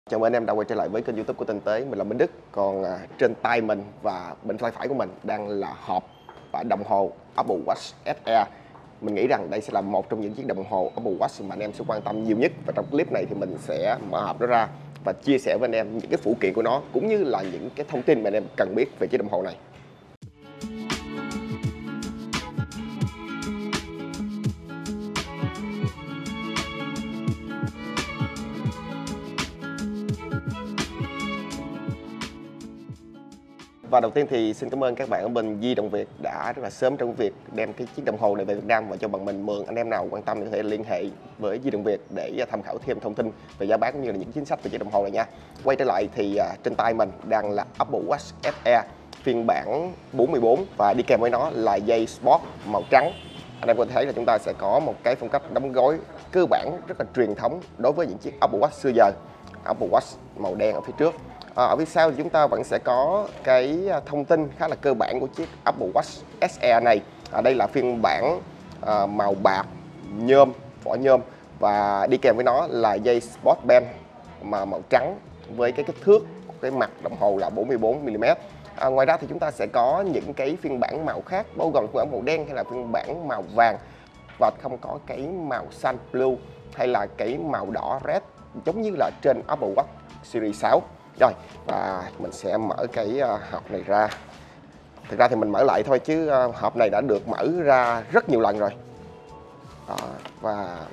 Chào mừng anh em đã quay trở lại với kênh YouTube của Tinh Tế. Mình là Minh Đức. Còn trên tay mình và bên tay phải của mình đang là hộp và đồng hồ Apple Watch SE. Mình nghĩ rằng đây sẽ là một trong những chiếc đồng hồ Apple Watch mà anh em sẽ quan tâm nhiều nhất. Và trong clip này thì mình sẽ mở hộp nó ra và chia sẻ với anh em những cái phụ kiện của nó, cũng như là những cái thông tin mà anh em cần biết về chiếc đồng hồ này. Và đầu tiên thì xin cảm ơn các bạn ở bên Di Động Việt đã rất là sớm trong việc đem cái chiếc đồng hồ này về Việt Nam và cho bằng mình mượn. Anh em nào quan tâm thì có thể liên hệ với Di Động Việt để tham khảo thêm thông tin về giá bán cũng như là những chính sách về chiếc đồng hồ này nha. Quay trở lại thì trên tay mình đang là Apple Watch SE phiên bản 44 và đi kèm với nó là dây Sport màu trắng. Anh em có thể thấy là chúng ta sẽ có một cái phong cách đóng gối cơ bản rất là truyền thống đối với những chiếc Apple Watch xưa giờ. Apple Watch màu đen ở phía trước. Ở phía sau thì chúng ta vẫn sẽ có cái thông tin khá là cơ bản của chiếc Apple Watch SE này. Đây là phiên bản màu bạc nhôm, vỏ nhôm, và đi kèm với nó là dây Sport Band mà màu trắng với cái kích thước của cái mặt đồng hồ là 44mm. Ngoài ra thì chúng ta sẽ có những cái phiên bản màu khác, bao gồm phiên bản màu đen hay là phiên bản màu vàng, và không có cái màu xanh blue hay là cái màu đỏ red giống như là trên Apple Watch Series 6. Rồi, và mình sẽ mở cái hộp này ra. Thực ra thì mình mở lại thôi chứ hộp này đã được mở ra rất nhiều lần rồi. Và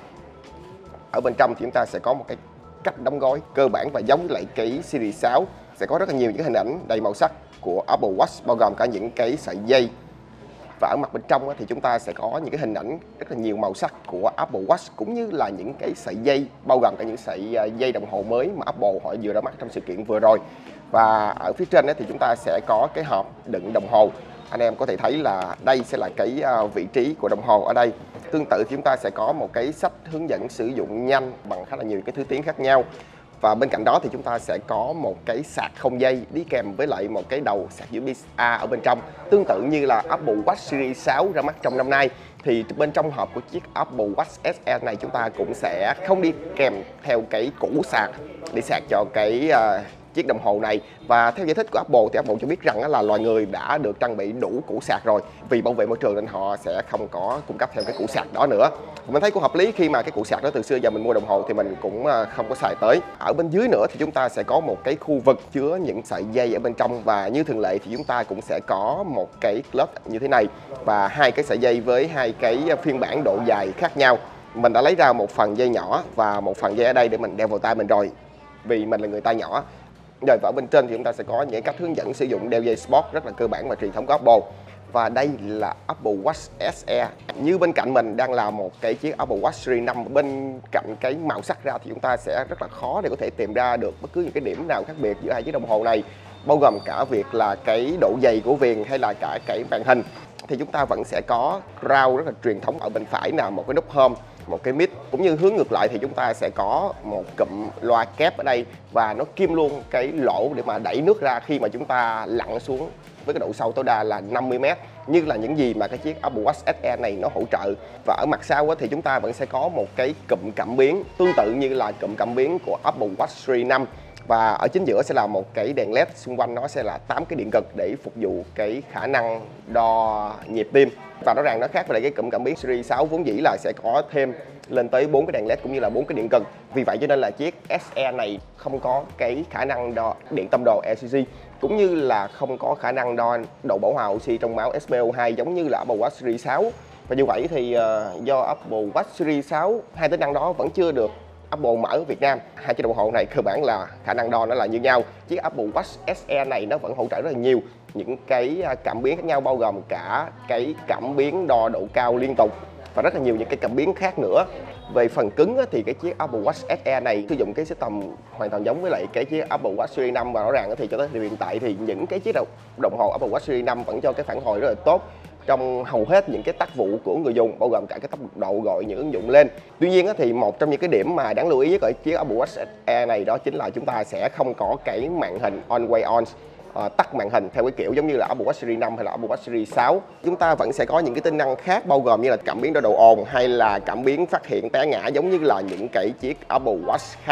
ở bên trong thì chúng ta sẽ có một cái cách đóng gói cơ bản và giống với lại cái Series 6. Sẽ có rất là nhiều những cái hình ảnh đầy màu sắc của Apple Watch, bao gồm cả những cái sợi dây. Và ở mặt bên trong thì chúng ta sẽ có những cái hình ảnh rất là nhiều màu sắc của Apple Watch, cũng như là những cái sợi dây, bao gồm cả những sợi dây đồng hồ mới mà Apple họ vừa ra mắt trong sự kiện vừa rồi. Và ở phía trên thì chúng ta sẽ có cái hộp đựng đồng hồ. Anh em có thể thấy là đây sẽ là cái vị trí của đồng hồ ở đây. Tương tự thì chúng ta sẽ có một cái sách hướng dẫn sử dụng nhanh bằng khá là nhiều cái thứ tiếng khác nhau. Và bên cạnh đó thì chúng ta sẽ có một cái sạc không dây đi kèm với lại một cái đầu sạc USB-A ở bên trong. Tương tự như là Apple Watch Series 6 ra mắt trong năm nay, thì bên trong hộp của chiếc Apple Watch SE này chúng ta cũng sẽ không đi kèm theo cái củ sạc để sạc cho cái chiếc đồng hồ này. Và theo giải thích của Apple thì Apple cho biết rằng là loài người đã được trang bị đủ củ sạc rồi, vì bảo vệ môi trường nên họ sẽ không có cung cấp theo cái củ sạc đó nữa. Mình thấy cũng hợp lý khi mà cái củ sạc đó từ xưa giờ mình mua đồng hồ thì mình cũng không có xài tới. Ở bên dưới nữa thì chúng ta sẽ có một cái khu vực chứa những sợi dây ở bên trong, và như thường lệ thì chúng ta cũng sẽ có một cái clutch như thế này và hai cái sợi dây với hai cái phiên bản độ dài khác nhau. Mình đã lấy ra một phần dây nhỏ và một phần dây ở đây để mình đeo vào tay mình rồi, vì mình là người tay nhỏ. Rồi, và ở bên trên thì chúng ta sẽ có những cách hướng dẫn sử dụng đeo dây Sport rất là cơ bản và truyền thống của Apple. Và đây là Apple Watch SE. Như bên cạnh mình đang là một cái chiếc Apple Watch Series 5. Bên cạnh cái màu sắc ra thì chúng ta sẽ rất là khó để có thể tìm ra được bất cứ những cái điểm nào khác biệt giữa hai chiếc đồng hồ này, bao gồm cả việc là cái độ dày của viền hay là cả cái màn hình. Thì chúng ta vẫn sẽ có crown rất là truyền thống ở bên phải, là một cái nút home, một cái mic, cũng như hướng ngược lại thì chúng ta sẽ có một cụm loa kép ở đây, và nó kim luôn cái lỗ để mà đẩy nước ra khi mà chúng ta lặn xuống với cái độ sâu tối đa là 50m, như là những gì mà cái chiếc Apple Watch SE này nó hỗ trợ. Và ở mặt sau thì chúng ta vẫn sẽ có một cái cụm cảm biến tương tự như là cụm cảm biến của Apple Watch Series 5. Và ở chính giữa sẽ là một cái đèn LED, xung quanh nó sẽ là 8 cái điện cực để phục vụ cái khả năng đo nhịp tim. Và rõ ràng nó khác với lại cái cụm cảm biến Series 6 vốn dĩ là sẽ có thêm lên tới 4 cái đèn LED cũng như là 4 cái điện cực. Vì vậy cho nên là chiếc SE này không có cái khả năng đo điện tâm đồ ECG, cũng như là không có khả năng đo độ bão hòa oxy trong máu SpO2 giống như là Apple Watch Series 6. Và như vậy thì do Apple Watch Series 6 hai tính năng đó vẫn chưa được Apple mở ở Việt Nam, hai chiếc đồng hồ này cơ bản là khả năng đo nó là như nhau. Chiếc Apple Watch SE này nó vẫn hỗ trợ rất là nhiều những cái cảm biến khác nhau, bao gồm cả cái cảm biến đo độ cao liên tục và rất là nhiều những cái cảm biến khác nữa. Về phần cứng thì cái chiếc Apple Watch SE này sử dụng cái system hoàn toàn giống với lại cái chiếc Apple Watch Series 5, và rõ ràng thì cho tới hiện tại thì những cái chiếc đồng hồ Apple Watch Series 5 vẫn cho cái phản hồi rất là tốt trong hầu hết những cái tác vụ của người dùng, bao gồm cả cái tốc độ gọi những ứng dụng lên. Tuy nhiên thì một trong những cái điểm mà đáng lưu ý nhất ở chiếc Apple Watch SE này đó chính là chúng ta sẽ không có cái màn hình Always On, tắt màn hình theo cái kiểu giống như là Apple Watch Series 5 hay là Apple Watch Series 6. Chúng ta vẫn sẽ có những cái tính năng khác, bao gồm như là cảm biến đo độ ồn hay là cảm biến phát hiện té ngã giống như là những cái chiếc Apple Watch khác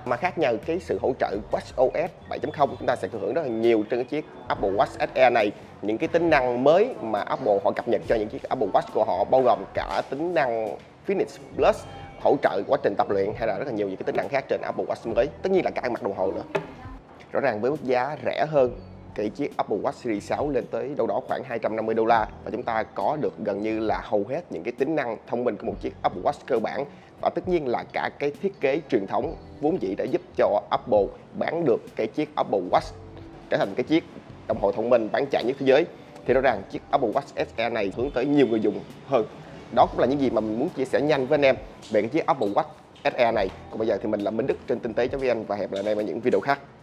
Mà khác nhờ cái sự hỗ trợ watchOS 7.0, chúng ta sẽ thừa hưởng rất là nhiều trên cái chiếc Apple Watch SE này. Những cái tính năng mới mà Apple họ cập nhật cho những chiếc Apple Watch của họ bao gồm cả tính năng Fitness Plus, hỗ trợ quá trình tập luyện, hay là rất là nhiều những cái tính năng khác trên Apple Watch mới. Tất nhiên là cả mặt đồng hồ nữa. Rõ ràng với mức giá rẻ hơn cái chiếc Apple Watch Series 6 lên tới đâu đó khoảng 250 đô la, và chúng ta có được gần như là hầu hết những cái tính năng thông minh của một chiếc Apple Watch cơ bản, và tất nhiên là cả cái thiết kế truyền thống vốn dĩ đã giúp cho Apple bán được cái chiếc Apple Watch trở thành cái chiếc đồng hồ thông minh bán chạy nhất thế giới. Thì rõ ràng chiếc Apple Watch SE này hướng tới nhiều người dùng hơn. Đó cũng là những gì mà mình muốn chia sẻ nhanh với anh em về cái chiếc Apple Watch SE này. Còn bây giờ thì mình là Minh Đức trên Tinh tế.vn và hẹn gặp lại anh em ở những video khác.